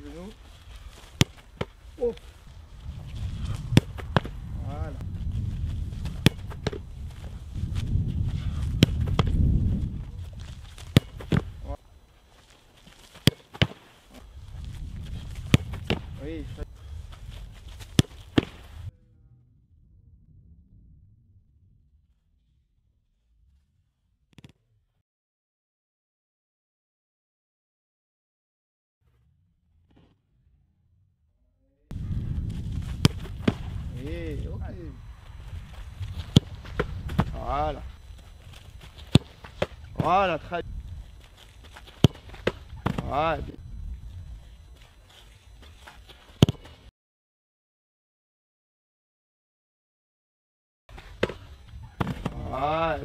genou. Oh. Voilà. Oui, ça... Et ok. Voilà. Voilà, très bien. Voilà. Voilà.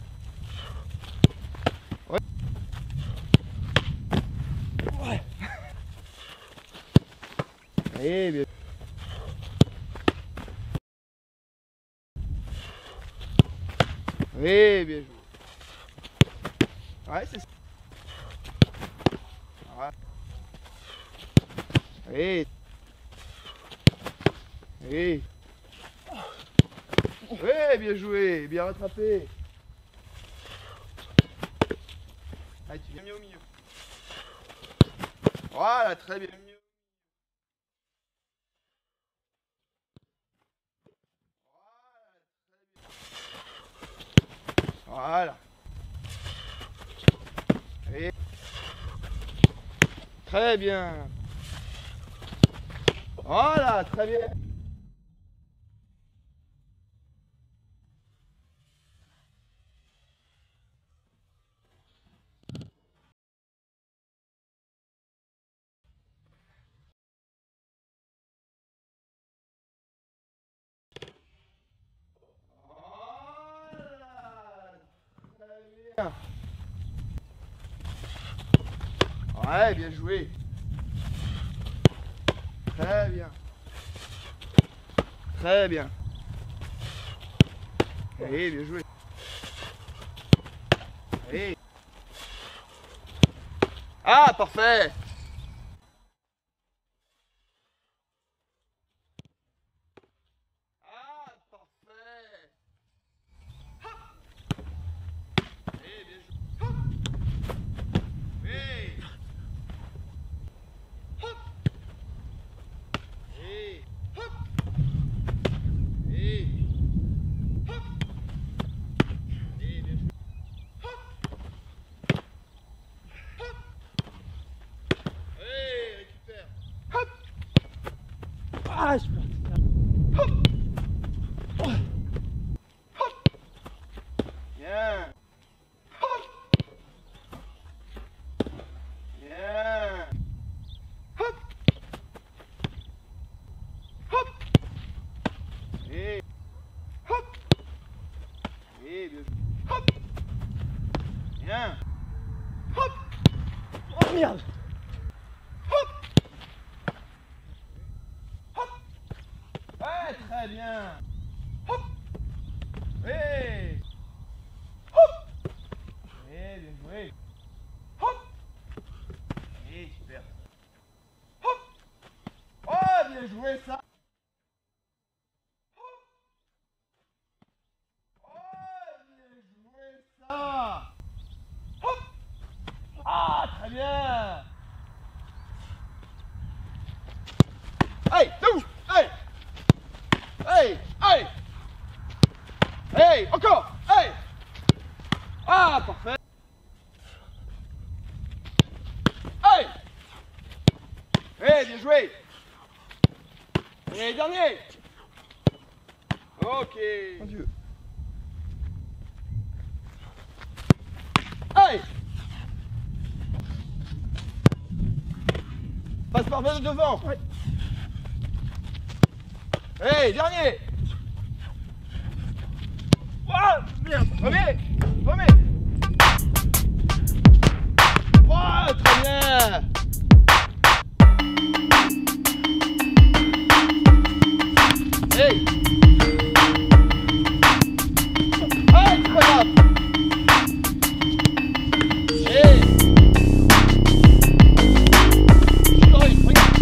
Ouais. Ouais. Et bien. Oui, bien joué. Ouais, c'est ça. Ouais. Oui. Oui. Oui, bien joué, bien rattrapé. Allez, tu viens mieux au milieu. Voilà, très bien. Voilà. Et... Très bien. Voilà, très bien. Bien. Ouais, bien joué. Très bien. Très bien. Oui, bien joué. Oui. Ah, parfait. Ah, parfait. Oui, bien joué. Oui. Oui. Oui. Oui, bien joué. Oui, récupère. Ah, je peux. Bien. Bien. Et... Et bien joué. Bien. Oh merde! Ouais, très bien. Oui. Et bien joué. Et super. Oh, bien joué ça. Oh, bien joué ça. Ah, très bien. Hey, touche. Hey. Hey, hey. Hey, encore. Hey. Ah, parfait. Hey. Hey, bien joué. Et dernier. Ok. Mon Dieu. Hey. Passe par devant. Ouais. Hey, dernier. Ah, merde! Premier. Premier. Oh, très bien. Hey. Hey, c'est pas grave. Hey. Regarde.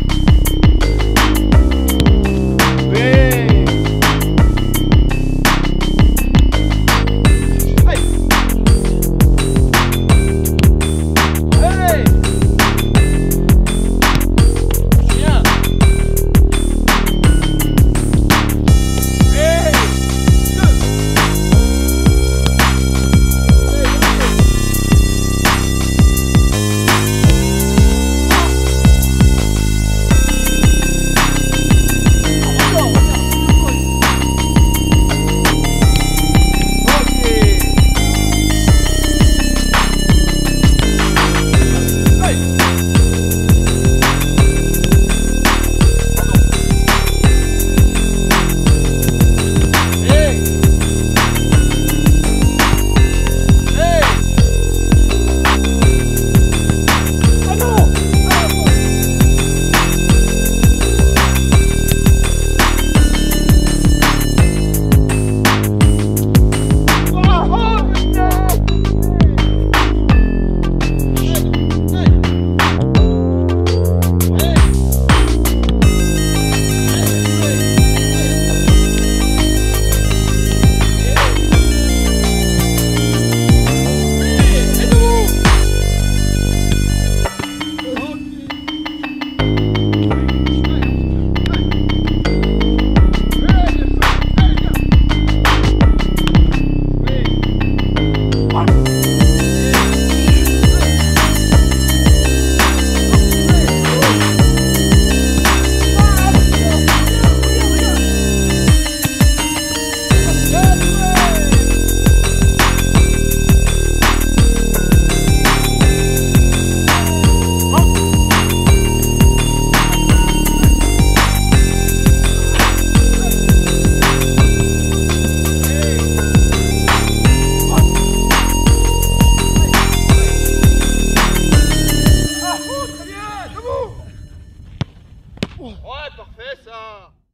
là.